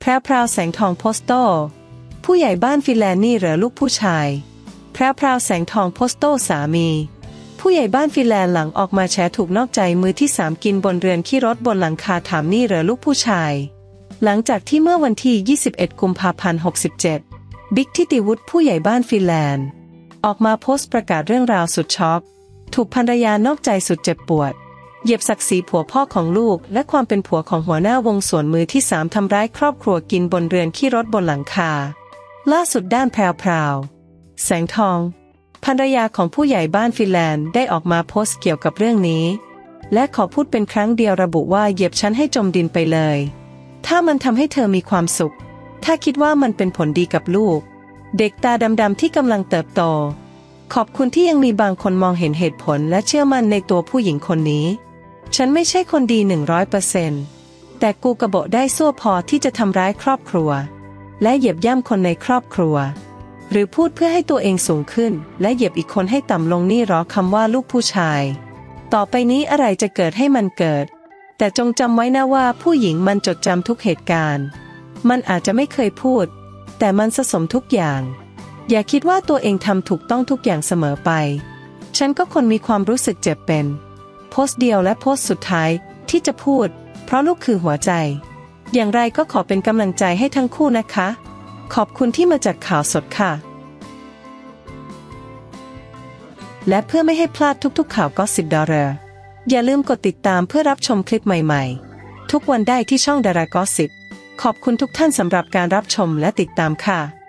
พรวแสงทองโพสโต้ผู้ใหญ่บ้านฟินแลนด์นี่เหรอลูกผู้ชายพรวแสงทองโพสโต้สามีผู้ใหญ่บ้านฟินแลนด์หลังออกมาแฉถูกนอกใจมือที่3กินบนเรือนขี้รถบนหลังคาถามนี่เหรอลูกผู้ชายหลังจากที่เมื่อวันที่21กุมภาพันธ์67บิ๊กทิติวุฒิผู้ใหญ่บ้านฟินแลนด์ออกมาโพสต์ประกาศเรื่องราวสุดช็อกถูกภรรยานอกใจสุดเจ็บปวดเหยียบศักดิ์ศรีผัวพ่อของลูกและความเป็นผัวของหัวหน้าวงส่วนมือที่3ทำร้ายครอบครัวกินบนเรือนขี้รถบนหลังคาล่าสุดด้านแพรวแสงทองภรรยาของผู้ใหญ่บ้านฟินแลนด์ได้ออกมาโพสต์เกี่ยวกับเรื่องนี้และขอพูดเป็นครั้งเดียวระบุว่าเหยียบฉันให้จมดินไปเลยถ้ามันทำให้เธอมีความสุขถ้าคิดว่ามันเป็นผลดีกับลูกเด็กตาดำๆที่กำลังเติบโตขอบคุณที่ยังมีบางคนมองเห็นเหตุผลและเชื่อมั่นในตัวผู้หญิงคนนี้ฉันไม่ใช่คนดี 100% แต่กูกระโบะได้ซั่วพอที่จะทำร้ายครอบครัวและเหยียบย่ำคนในครอบครัวหรือพูดเพื่อให้ตัวเองสูงขึ้นและเหยียบอีกคนให้ต่ำลงนี่หรอคำว่าลูกผู้ชายต่อไปนี้อะไรจะเกิดให้มันเกิดแต่จงจำไว้นะว่าผู้หญิงมันจดจำทุกเหตุการณ์มันอาจจะไม่เคยพูดแต่มันสะสมทุกอย่างอย่าคิดว่าตัวเองทำถูกต้องทุกอย่างเสมอไปฉันก็คนมีความรู้สึกเจ็บเป็นโพสต์เดียวและโพสต์สุดท้ายที่จะพูดเพราะลูกคือหัวใจอย่างไรก็ขอเป็นกำลังใจให้ทั้งคู่นะคะขอบคุณที่มาจากข่าวสดค่ะและเพื่อไม่ให้พลาดทุกๆข่าวก็10 ดอลลาร์อย่าลืมกดติดตามเพื่อรับชมคลิปใหม่ๆทุกวันได้ที่ช่องดารากอสิบขอบคุณทุกท่านสำหรับการรับชมและติดตามค่ะ